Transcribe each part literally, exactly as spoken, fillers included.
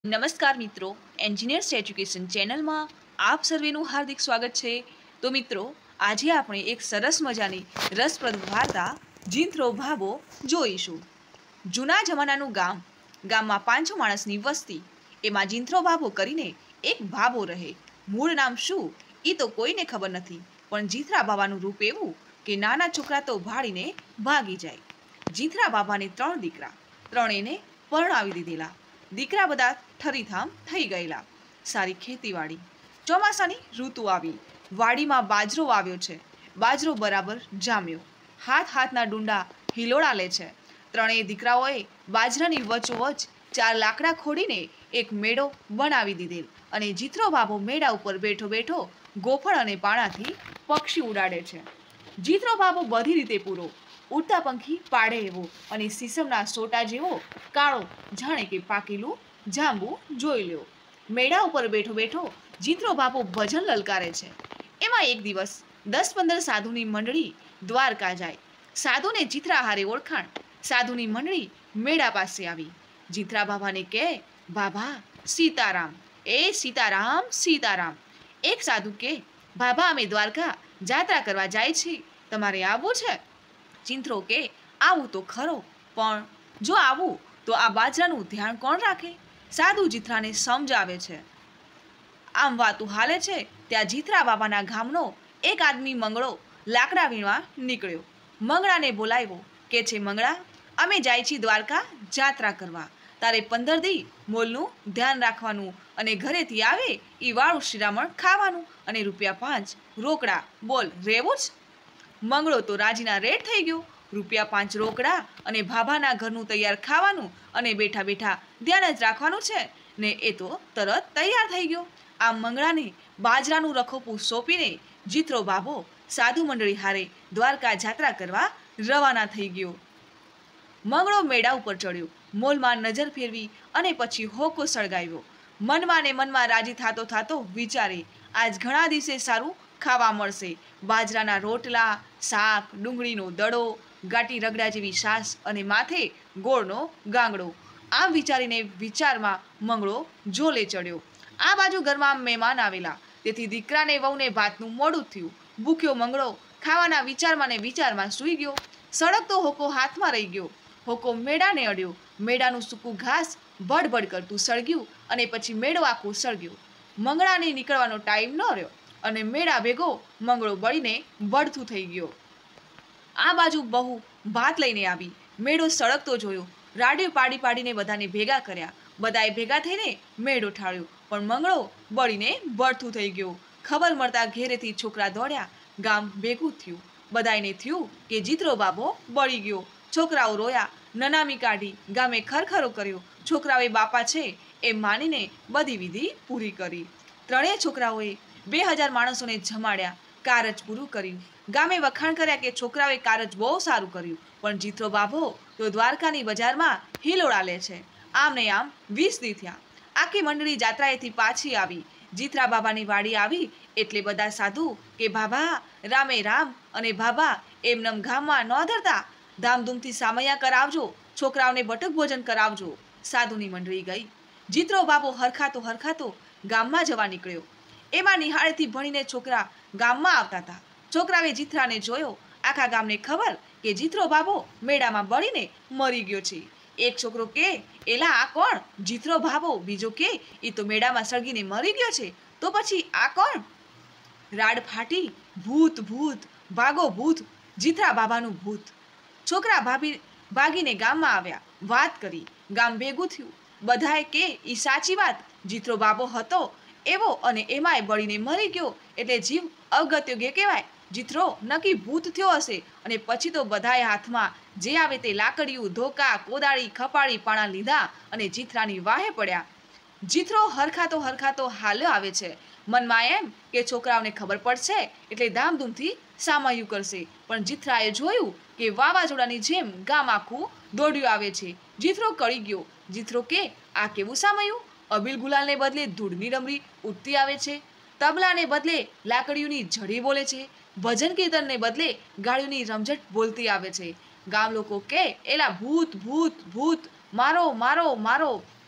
નમસ્કાર મિત્રો, engineers education ચેનલમાં આપ સર્વેનું હાર્દિક સ્વાગત છે. તો મિત્રો, આજે આપણે એક સરસ મજાની રસપ્રદ વાર્તા જીંથરો ભાભો જોઈશું. જૂના જમાનાનું ગામ. ગામમાં પાંચસો માણસની વસ્તી. એમાં જીંથરો ભાભો કરીને એક ભાભો રહે. મૂળ નામ શું એ તો કોઈને ખબર નથી, પણ જીંથરા બાબાનું રૂપ એવું કે નાના છોકરા તો ભાળીને ભાગી જાય. જીંથરા બાબાને ત્રણ દીકરા, ત્રણેયને પરણાવી દીધેલા. દીકરા બધા ઠરીથામ થઈ ગયેલા. સારી ખેતીવાડી. ચોમાસાની ઋતુ આવી. વાડીમાં બાજરો વાવ્યો છે. બાજરો બરાબર જામ્યો. હાથ હાથના ડુંડા હિલોડા લે છે. ત્રણેય દીકરાઓએ બાજરાની વચ્ચોવચ ચાર લાકડા ખોડીને એક મેળો બનાવી દીધેલ અને જીંથરો ભાભો મેળા ઉપર બેઠો બેઠો ગોફણ અને પાણાથી પક્ષી ઉડાડે છે. જીંથરો ભાભો બધી રીતે પૂરો, ઉડતા પંખી પાડે એવો અને સીસમના સોટા જેવો કાળો, જાણે કે પાકેલું જાંબુ જોઈ લ્યો. મેળા ઉપર બેઠો બેઠો જીંથરો ભાભો ભજન લલકારે છે. એમાં એક દિવસ દસ પંદર સાધુની મંડળી દ્વારકા જાય. સાધુને જીંથરા હારે ઓળખાણ. સાધુની મંડળી મેળા પાસે આવી. જીંથરા બાબાને કહે, બાબા સીતારામ. એ સીતારામ સીતારામ. એક સાધુ કહે, બાબા અમે દ્વારકા જાત્રા કરવા જાય છીએ, તમારે આવવું છે? જીંથરો કે, આવું તો ખરો, પણ જો આવું તો આ બાજરાનું ધ્યાન કોણ રાખે? સાધુ જીંથરાને સમજાવે છે. આમ વાતું હાલે છે ત્યાં જીંથરા બાબાના ગામનો એક આદમી મંગળો લાકડા વીણવા નીકળ્યો. મંગળાને બોલાવ્યો. કે છે, મંગળા, અમે જાય છીએ દ્વારકા જાત્રા કરવા. તારે પંદર દી મોલનું ધ્યાન રાખવાનું અને ઘરેથી આવે એ વાળું શિરામણ ખાવાનું અને રૂપિયા પાંચ રોકડા. બોલ, રેવું જ? મંગળો તો રાજીના રેડ થઈ ગયો. રૂપિયા પાંચ રોકડા અને ભાભાના ઘરનું તૈયાર ખાવાનું અને બેઠા બેઠા ધ્યાન જ રાખવાનું છે ને એ તો તરત તૈયાર થઈ ગયો. આ મંગળાને બાજરાનું રખોપું સોંપીને જીંથરો ભાભો સાધુ મંડળી હારે દ્વારકા જાત્રા કરવા રવાના થઈ ગયો. મંગળો મેળા ઉપર ચડ્યો. મોલમાં નજર ફેરવી અને પછી હોકો સળગાવ્યો. મનમાં ને મનમાં રાજી થાતો થાતો વિચારે, આજ ઘણા દિવસે સારું ખાવા મળશે. બાજરાના રોટલા, શાક, ડુંગળીનો દડો, ગાટી રગડા જેવી છાશ અને માથે ગોળનો ગાંગડો. આમ વિચારીને વિચારમાં મંગળો ઝોલે ચડ્યો. આ બાજુ ઘરમાં મહેમાન આવેલા, તેથી દીકરાને વહુને ભાતનું મોડું થયું. ભૂખ્યો મંગળો ખાવાના વિચારમાં ને વિચારમાં સૂઈ ગયો. સળગતો હોકો હાથમાં રહી ગયો. હોકો મેળાને અડ્યો. મેળાનું સૂકું ઘાસ ભડભડ કરતું સળગ્યું અને પછી મેળો આખો સળગ્યો. મંગળાને નીકળવાનો ટાઈમ ન રહ્યો અને મેળા ભેગો મંગળો બળીને બળથું થઈ ગયો. આ બાજુ બહુ ભાત લઈને આવી. મેળો સળગતો જોયો. રાડિયો પાડી પાડીને બધાને ભેગા કર્યા. બધાએ ભેગા થઈને મેળો ઠાળ્યો, પણ મંગળો બળીને બળથું થઈ ગયો. ખબર મળતા ઘેરેથી છોકરા દોડ્યા. ગામ ભેગું થયું. બધાને થયું કે જીંથરો બાબો બળી ગયો. છોકરાઓ રોયા, નનામી કાઢી, ગામે ખરખરો કર્યો. છોકરાઓએ બાપા છે એમ માનીને બધી વિધિ પૂરી કરી. ત્રણેય છોકરાઓએ બે હજાર માણસોને જમાડ્યા. કારજ પૂરું કર્યું. ગામે વખાણ કર્યા કે છોકરાઓએ કારજ બહુ સારું કર્યું, પણ જીંથરો બાબો તો દ્વારકાની બજારમાં હિલોડા લે છે. આમ ને આમ વીસ દી થયા. આખી મંડળી જાત્રાએથી પાછી આવી. જીંથરા બાબાની વાડી આવી એટલે બધા સાધુ કે બાબા રામે રામ અને બાબા એમનેમ ગામમાં ન ધરતા, ધામધૂમથી સામૈયા કરાવજો, છોકરાઓને બટક ભોજન કરાવજો. સાધુની મંડળી ગઈ. જીંથરો બાબો હરખાતો હરખાતો ગામમાં જવા નીકળ્યો. એમાં નિહાળેથી ભણીને છોકરા ગામમાં આવતા હતા. છોકરાએ જીંથરાને જોયો. આખા ગામને ખબર કે જીંથરો બાબો મેળામાં બળીને મરી ગયો છે. એક છોકરો કે, એલા આ કોણ? જીંથરો બાબો. બીજો કે, એ તો મેળામાં સળગીને મરી ગયો છે. તો પછી આ કોણ? રાડ ફાટી, ભૂત ભૂત, ભાગો ભૂત, જીંથરા બાબાનું ભૂત. છોકરા ભાભી ભાગીને ગામમાં આવ્યા. વાત કરી. ગામ ભેગું થયું. બધાએ કે એ સાચી વાત, જીંથરો બાબો હતો એવો અને એમાંય બળીને મરી ગયો એટલે જીવ અગત્યો ગે કહેવાય. જીંથરો નક્કી ભૂત થયો હશે. અને પછી તો બધાએ હાથમાં જે આવે તે લાકડીયું, ધોકા, કોદાળી, ખપાળી પાણા લીધા અને જીંથરાની વાહે પડ્યા. જીંથરો હરખાતો હરખાતો હાલ્યો આવે છે. મનમાં એમ કે છોકરાઓને ખબર પડશે એટલે ધામધૂમથી સામૈયું કરશે. પણ જીંથરાએ જોયું કે વાવાઝોડાની જેમ ગામ આખું દોડ્યું આવે છે. જીંથરો કળી ગયો. જીંથરો કે, આ કેવું સામૈયું? અબીલ ગુલાલને બદલે ધૂળની ડમરી ઉડતી આવે છે. તબલાને બદલે લાકડીઓની ઝડી બોલે છે. ભજન કીર્તનને બદલે ગાળીઓની રમઝટ બોલતી આવે છે. ગામ લોકો કે, એલા ભૂત ભૂત ભૂત, મારો મારો મારો.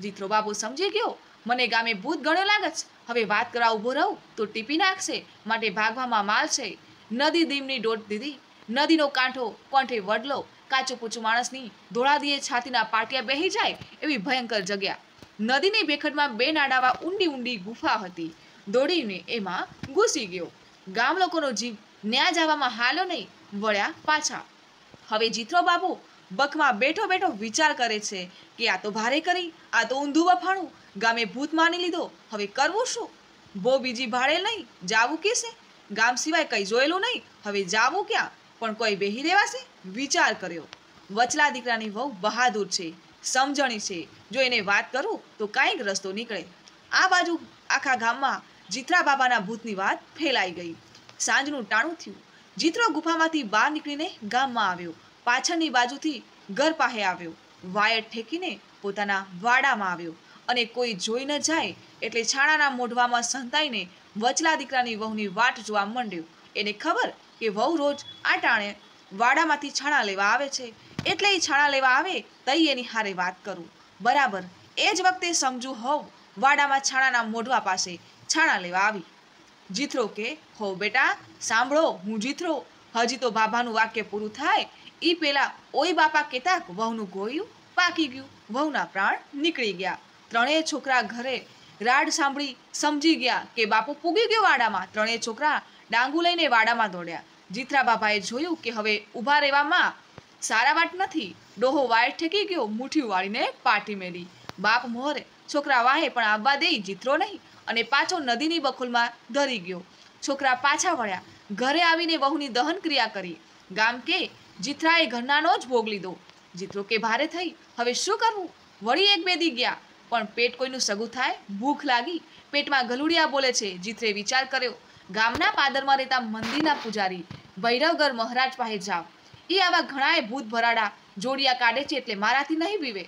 જીથરો બાપુ સમજી ગયો, મને ગામે ભૂત ગણ્યો લાગે છે, હવે વાત કરવા ઊભો રહું તો ટીપી નાખશે, માટે ભાગવામાં માલ છે. નદી દીમની દોટ દીધી, નદીનો કાંઠો કોંઠે વડલો, કાચું પૂચું માણસની ધોળાદીએ છાતીના પાટિયા બેહી જાય એવી ભયંકર જગ્યા. નદીની બેખડમાં બે નાડાવા ઊંડી ઊંડી ગુફા હતી. દોડીને એમાં ઘૂસી ગયો. ગામ લોકોનો જીવ ન્યા જવામાં હાલ્યો નહીં, વળ્યા પાછા. હવે જીથરો બાપુ બખમાં બેઠો બેઠો વિચાર કરે છે કે આ તો ભારે કરી, આ તો ઊંધું વફાણું, ગામે ભૂત માની લીધો, હવે કરવું શું? બહુ બીજી ભાડે નહીં, જાવું કેસે? ગામ સિવાય કંઈ જોયેલું નહીં, હવે જાવું ક્યાં? પણ કોઈ બેહી રહેવાશે? વિચાર કર્યો. વચલા દીકરાની વહુ બહાદુર છે, સમજણી છે, જો એને વાત કરું તો કાંઈક રસ્તો નીકળે. આ બાજુ આખા ગામમાં જીથરા બાબાના ભૂતની વાત ફેલાઈ ગઈ. સાંજનું ટાણું થયું. જીથરો ગુફામાંથી બહાર નીકળીને ગામમાં આવ્યો. પાછળની બાજુથી ઘર પાસે આવ્યો. વાયર ઠેકીને પોતાના વાડામાં આવ્યો અને કોઈ જોઈ ન જાય એટલે છાણાના મોઢવામાં સંતાઈને વચલા દીકરાની વહુની વાટ જોવા માંડ્યો. એને ખબર કે વહુ રોજ આ ટાણે વાડામાંથી છાણા લેવા આવે છે, એટલે એ છાણા લેવા આવે તઈ એની હારે વાત કરું. બરાબર એ જ વખતે સમજુ હોવ વાડામાં છાણાના મોઢવા પાસે છાણા લેવા આવી. જીથરો કે, હો બેટા સાંભળો, હું જીથરો. હજી તો બાબાનું વાક્ય પૂરું થાય એ પેલા ઓય બાપા કેતા વહુનું ગોયું પાકી ગયું, વહુના પ્રાણ નીકળી ગયા. ત્રણેય છોકરા ઘરે રાડ સાંભળી સમજી ગયા કે બાપુ પૂગી ગયો વાડામાં. ત્રણેય છોકરા ડાંગુ લઈને વાડામાં દોડ્યા. જીથરા બાબાએ જોયું કે હવે ઊભા રહેવામાં સારા વાત નથી. ડોહો વાયર ઠેકી ગયો, મુઠ્ઠી વાળીને પાટી મેલી. બાપ મોહરે છોકરા વાહે પણ આવવા દે જીથરો નહીં અને પાછો નદીની બખોલમાં ધરી ગયો. છોકરા પાછા વળ્યા. ઘરે આવીને વહુની દહન ક્રિયા કરી. ગામ કે જીથરાએ ઘરનાનો જ ભોગ લીધો. જીથરો કે ભારે થઈ, હવે શું કરવું? વળી એક બેદી ગયા, પણ પેટ કોઈનું સગું થાય, ભૂખ લાગી, પેટમાં ગલુડિયા બોલે છે. જીથરે વિચાર કર્યો, ગામના પાદરમાં રહેતા મંદિરના પૂજારી ભૈરવગર મહારાજ પાસે જાવ. એ આવા ઘણાએ ભૂત ભરાડા જોડિયા કાઢે છે, એટલે મારાથી નહીં બીવે.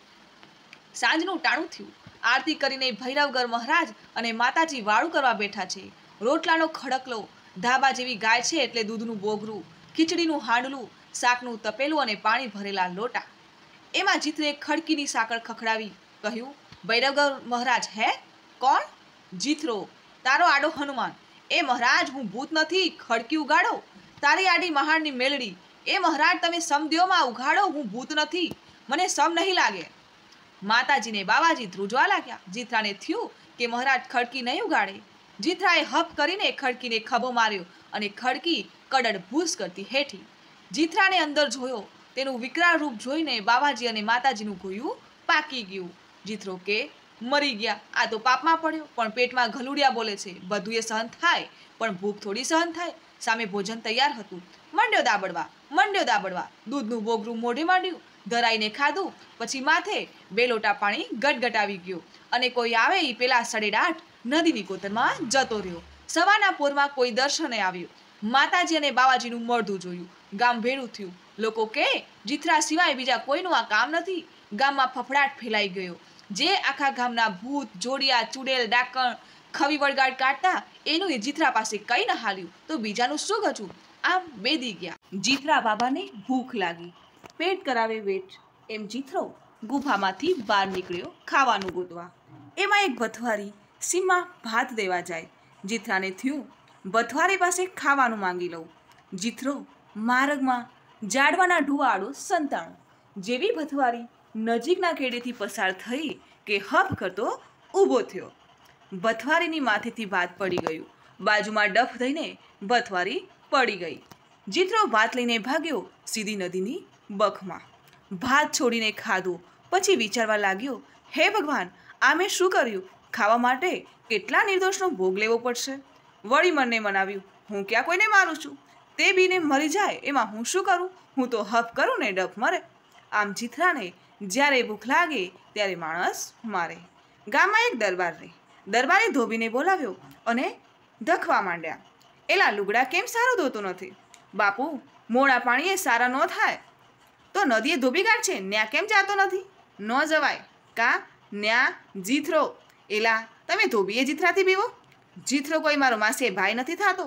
સાંજનું ટાણું થયું. આરતી કરીને ભૈરવગર મહારાજ અને માતાજી વાળું કરવા બેઠા છે. રોટલાનો ખડકલો, ધાબા જેવી ગાય છે એટલે દૂધનું બોગરું, ખીચડીનું હાંડલું, શાકનું તપેલું અને પાણી ભરેલા લોટા. એમાં જીથરે ખડકીની સાકળ ખખડાવી કહ્યું, ભૈરવગર મહારાજ હે? કોણ? જીથરો, તારો આડો હનુમાન. એ મહારાજ હું ભૂત નથી, ખડકી ઉગાડો. તારી આડી મહાણની મેલડી. એ મહારાજ તમે સમદ્યોમાં ઉઘાડો, હું ભૂત નથી, મને સમ નહીં લાગે. માતાજીને બાવાજી ધ્રુજવા લાગ્યા. જીથરાને થયું કે મહારાજ ખડકી નહીં ઉગાડે. જીથરાએ હપ કરીને ખડકીને ખભો માર્યો અને ખડકી કડડ ભૂસ કરતી હેઠી. જીથરાને અંદર જોયો. તેનું વિકરાળ રૂપ જોઈને બાવાજી અને માતાજીનું ગોયું પાકી ગયું. જીથરો કે, મરી ગયા, આ તો પાપમાં પડ્યો, પણ પેટમાં ગલુડિયા બોલે છે. બધું એ સહન થાય, પણ ભૂખ થોડી સહન થાય. સામે ભોજન તૈયાર હતું. મંડ્યો દાબડવા, મંડ્યો દાબડવા. દૂધનું બોગરું મોઢે માંડ્યું, ધરાઈને ખાધું. પછી માથે બે લોટા પાણી ગટગટાવી ગયો અને કોઈ આવે એ પેલા સડેડાટ નદીની કોતરમાં જતો રહ્યો. સવારના પોરમાં કોઈ દર્શને આવ્યું. માતાજી અને બાવાજીનું મળદું જોયું. ગામ ભેળું થયું. લોકો કે જીથરા સિવાય બીજા કોઈનું આ કામ નથી. ગામમાં ફફડાટ ફેલાઈ ગયો. જે આખા ગામના ભૂત, જોડિયા, ચુડેલ, ડાકણ ખવી વળગાડ કાઢતા એનું એ જીથરા પાસે કઈ ન હાલ્યું તો બીજાનું શું ગચું? આમ બેદી ગયા. જીથરા બાબાને ભૂખ લાગી, પેટ કરાવે વેટ. એમ જીથરો ગુફામાંથી બહાર નીકળ્યો ખાવાનું ગોતવા. એમાં એક ભથવારી સીમા ભાત દેવા જાય. જીથરાને થયું ભથવારી પાસે ખાવાનું માંગી લઉં. જીથરો માર્ગમાં જાડવાના ઢુવાડો સંતાણો. જેવી ભથવારી નજીકના ખેડેથી પસાર થઈ કે હપ કરતો ઊભો થયો. ભથવારીની માથેથી ભાત પડી ગયું. બાજુમાં ડફ થઈને ભથવારી પડી ગઈ. જીથરો ભાત લઈને ભાગ્યો સીધી નદીની બખમાં. ભાત છોડીને ખાધું. પછી વિચારવા લાગ્યો, હે ભગવાન, આ મેં શું કર્યું? ખાવા માટે કેટલા નિર્દોષનો ભોગ લેવો પડશે. વળી મનને મનાવ્યું, હું ક્યાં કોઈને મારું છું? તે બીને મરી જાય એમાં હું શું કરું? હું તો હપ કરું ને ડફ મરે. આમ જીથરાને જ્યારે ભૂખ લાગે ત્યારે માણસ મારે. ગામમાં એક દરબાર રહે. દરબારે ધોબીને બોલાવ્યો અને ધખવા માંડ્યા. એલા લુગડા કેમ સારું ધોતું નથી? બાપુ, મોડા પાણીએ સારા ન થાય તો નદીએ ધોબી કાઢ છે, ન્યા કેમ જાતો નથી? ન જવાય. કા ન્યા જીથરો. એલા તમે ધોબીએ જીથરાથી પીવો? જીથરો કોઈ મારો માસે ભાઈ નથી થતો.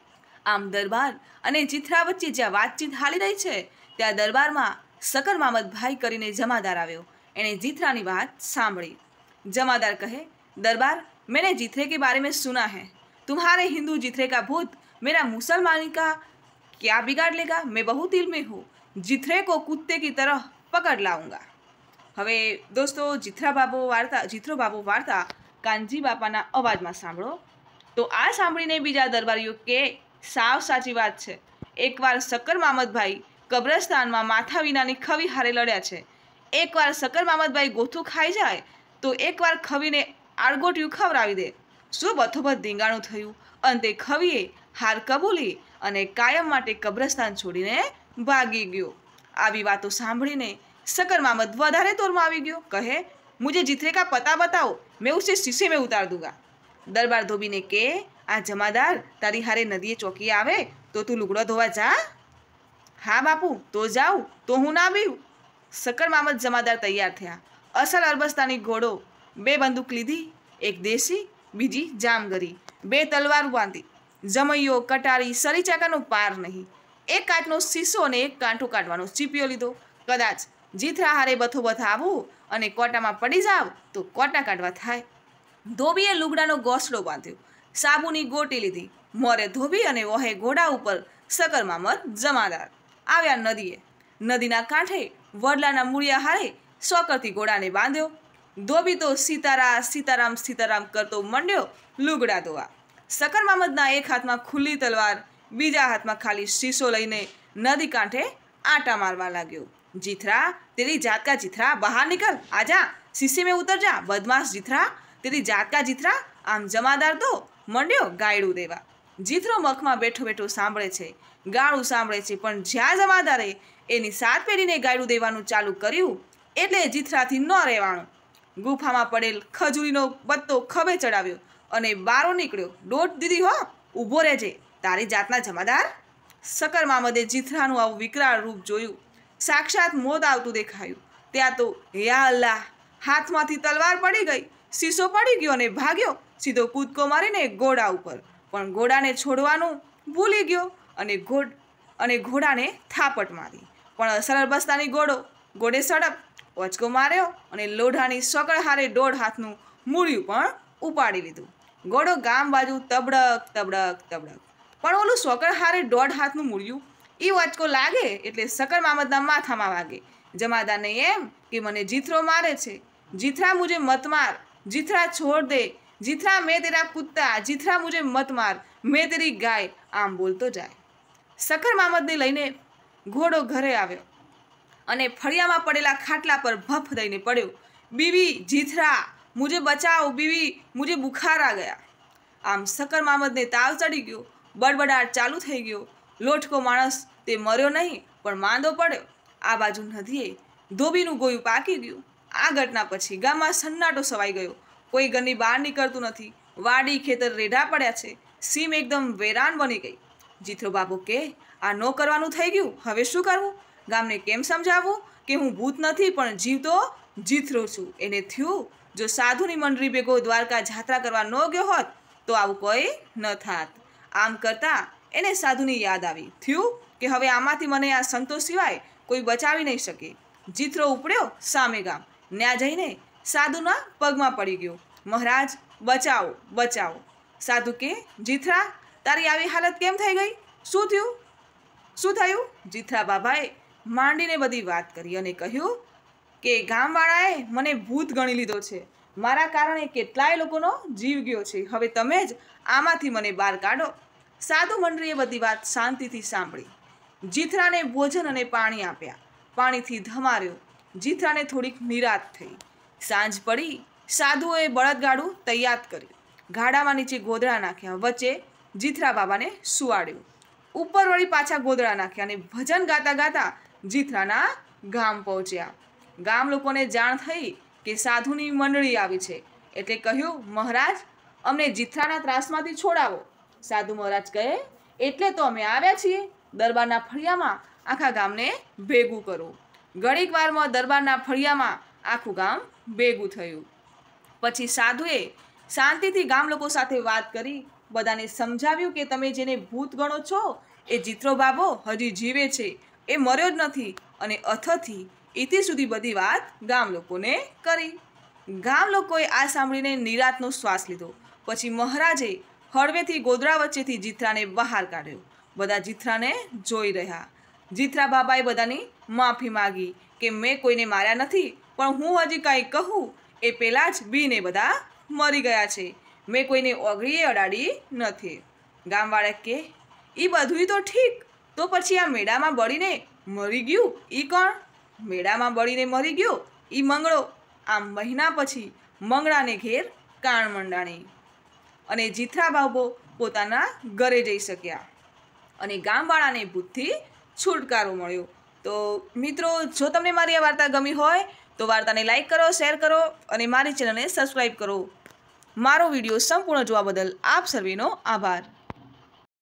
આમ દરબાર અને જીથરા વચ્ચે જ્યાં વાતચીત હાલી રહી છે ત્યાં દરબારમાં સકર મામદ ભાઈ કરીને જમાદાર આવ્યો. एने जीथरानी बात सांभળી। जमादार कहे, दरबार, मैंने जीथरे के बारे में सुना है। तुम्हारे हिंदू जीथरे का भूत मेरा मुसलमानी का क्या बिगाड़ लेगा? मैं बहुत इल्मी हूँ, जीथरे को कुत्ते की तरह पकड़ लाऊंगा। હવે દોસ્તો જીથરા બાબો વાર્તા જીથરો બાબો વાર્તા કાનજી બાપાના અવાજમાં સાંભળો તો આ સાંભળીને બીજા દરબારીઓ કે સાવ સાચી વાત છે। એકવાર શક્કર મામદભાઈ કબ્રસ્તાનમાં માથા વિનાની ખવી હારે લડ્યા છે। એકવાર શક્કર મામદભાઈ ગોથું ખાઈ જાય તો એકવાર ખવીને આડગોટિયું ખવડાવી દે। શું બથોબથ ધીંગાણું થયું। અંતે ખવીએ હાર કબૂલી અને કાયમ માટે કબ્રસ્તાન છોડીને ભાગી ગયો। આવી વાતો સાંભળીને शक्कर मामद वधारे तोर में आवी गयो। कहे, मुझे जीथरे का पता बताओ, मैं उसे शीशे में उतार दूंगा। दरबार धोबी ने के, आ जमादार तारी हारे नदीए चौकी आवे तो तू लुगड़ो धोवा जा। हाँ बापू, तो जाऊ, तो हूँ ना बीऊ। शक्कर मामद जमादार तैयार थया। असल अरबस्तानी घोड़ो, बे बंदूक लीधी, एक देशी, बीजी जामगरी, बे तलवार बांधी, जमैयो कटारी सरी चाकानो पार नहीं। एक काटनो शीशो ने एक कांठो काटवानो चीपियो लीधो। कदाच जीथरा हारे बथोबथ आवू अने कोटामां पड़ी जाव तो कोटा काढवा थाय। धोबीए लुगडानो गोसड़ो बांध्यो, साबुनी गोटी लीधी, मोरे धोबी अने वहे घोड़ा उपर शक्कर मामद जमादार आव्या नदीए। नदीना कांठे वडलाना मूळिया हारे सोकरथी घोड़ाने बांध्यो। धोबी तो सीतारा सीताराम सीताराम करतो मंड्यो लुगड़ा धोवा। शक्कर मामदना एक हाथमां खुल्ली तलवार, बीजा हाथमां खाली शीशो लईने नदी कांठे आटा मारवा लाग्यो। जीथरा, तेरी जात का जीथरा, बाहर निकल, आजा, शीशे में उतर जा, बदमाश जीथरा, तेरी जात का जीथरा। आम जमादार तो मंड्यो गायडू देवा। जीथरो मखमा बेठो बेठो सांभळे छे, गाळू सांभळे छे, पण ज्यां जमादारे एनी सात पेढ़ीने गायडू देवानुं चालू कर्युं एटले जीथराथी न रहेवानुं। गुफामां पड़ेल खजूरीनो पत्तो खभे चढ़ाव्यो अने बारो निकळ्यो। डोट दीदी हो, ऊभो रहेजे, तारी जातना जमादार। शक्कर मामदे जीथरानुं आवुं विकराळ रूप जोयुं। साक्षात मोत आवतुं देखायुं। त्यां तो या अल्लाह, हाथमांथी तलवार पड़ी गई, शीशो पड़ी गयो अने भाग्यो सीधो कूदको मारीने घोड़ा उपर। पण घोड़ाने छोड़वानुं भूली गयो अने घोड़ अने घोड़ाने थापट मारी। पण असल अरबस्तानी घोड़ो घोड़े सड़प वचको मार्यो अने लोढानी सकळ हारे दौड़ हाथनुं मूळियुं पण उपाड़ी लीधुं। घोड़ो गाम बाजू तबड़क तबड़क तबड़क, पण ओलुं सकळ हारे दौड़ हाथनुं मूळियुं ई वचको लागे एटले शक्कर मामदना माथामां वागे। जमादारने एम के मने जीथरो मारे छे। जीथरा, मुझे मत मार, जीथरा छोड़ दे, जीथरा मैं तेरा कुत्ता, जीथरा मुझे मत मार, मैं तेरी गाय, आम बोलतो जाए। शक्कर मामदने लईने घोड़ो घरे आव्यो अने फळियामां पड़ेला खाटला पर भफ दईने पड्यो। बीवी, जीथरा, मुझे बचाओ, बीवी, मुझे बुखार आ गया। आम शक्कर मामदने ताव चढ़ी गयो, बड़बड़ाट चालू थई गयो। लोटको माणस ते मर्यो नहीं पण मांदो पड्यो। आ बाजू नदीए धोबीनुं गोયું पाकी गयुं। आ घटना पछी गाममां सन्नाटो छवाई गयो। कोई घરની બહાર નીકળતું નથી। વાડી ખેતર રેઢા પડ્યા છે। સીમ એકદમ વેરાન બની ગઈ। જીથરો બાબો કે, આ નો કરવાનું થઈ ગયું, હવે શું કરવું? ગામને કેમ સમજાવવું કે હું ભૂત નથી પણ જીવતો જીથરો છું? એને થયું જો સાધુની મંડળી ભેગો દ્વારકા જાત્રા કરવા ન ગયો હોત તો આવું કોઈ ન થાત। આમ કરતા એને સાધુની યાદ આવી। થયું કે હવે આમાંથી મને આ સંતો સિવાય કોઈ બચાવી નહીં શકે। જીથરો ઉપડ્યો સામે ગામ, ન્યા જઈને સાધુના પગમાં પડી ગયો। મહારાજ, બચાવો બચાવો। સાધુ કે, જીથરા, તારી આવી હાલત કેમ થઈ ગઈ? શું થયું શું થયું? જીથરા બાબાએ માંડીને બધી વાત કરી અને કહ્યું કે ગામવાળાએ મને ભૂત ગણી લીધો છે। મારા કારણે કેટલાય લોકોનો જીવ ગયો છે। હવે તમે જ આમાંથી મને બહાર કાઢો। સાધુ મંડળીએ બધી વાત શાંતિથી સાંભળી। જીથરાને ભોજન અને પાણી આપ્યા, પાણીથી ધમાર્યો। જીથરાને થોડીક નિરાત થઈ। સાંજ પડી, સાધુઓએ બળદગાડું તૈયાર કર્યું। ગાડામાં નીચે ગોદડા નાખ્યા, વચ્ચે જીથરા બાબાને સુવાડ્યો। ઉપર વળી પાછા ગોદડા નાખ્યા અને ભજન ગાતા ગાતા જીથરાના ગામ પહોંચ્યા। ગામ લોકોને જાણ થઈ કે સાધુની મંડળી આવી છે એટલે કહ્યું, મહારાજ, અમને જીથરાના ત્રાસમાંથી છોડાવો। સાધુ મહારાજ કહે, એટલે તો અમે આવ્યા છીએ। દરબારના ફળિયામાં આખા ગામને ભેગું કરો। ઘડીક વારમાં દરબારના ફળિયામાં આખું ગામ ભેગું થયું। પછી સાધુએ શાંતિથી ગામ લોકો સાથે વાત કરી બધાને સમજાવ્યું કે તમે જેને ભૂત ગણો છો એ જીથરો બાબો હજી જીવે છે, એ મર્યો જ નથી અને અથથી ઇતિ સુધી બધી વાત ગામ લોકોને કરી. ગામ લોકોએ આ સાંભળીને નિરાંતનો શ્વાસ લીધો. પછી મહારાજે હળવેથી ગોદડા વચ્ચેથી જીથરાને બહાર કાઢ્યો. બધા જીથરાને જોઈ રહ્યા. જીથરા બાબાએ બધાની માફી માગી કે મેં કોઈને માર્યા નથી, પણ હું હજી કાંઈ કહું એ પહેલાં જ બીને બધા મરી ગયા છે. મેં કોઈને ઓગળીએ અડાડી નથી. ગામવાળા કે એ બધું તો ઠીક, તો પછી આ મેળામાં બળીને મરી ગયું એ કોણ? મેળામાં બળીને મરી ગયો એ મંગળો. આમ મહિના પછી મંગળાને ઘેર કાણ મંડાણી અને જીથરા બાબો પોતાના ઘરે જઈ શક્યા અને ગામવાળાને ભૂતથી છુટકારો મળ્યો. તો મિત્રો, જો તમને મારી આ વાર્તા ગમી હોય તો વાર્તાને લાઈક કરો, શેર કરો અને મારી ચેનલને સબસ્ક્રાઈબ કરો. મારો વિડીયો સંપૂર્ણ જોવા બદલ આપ સર્વેનો આભાર.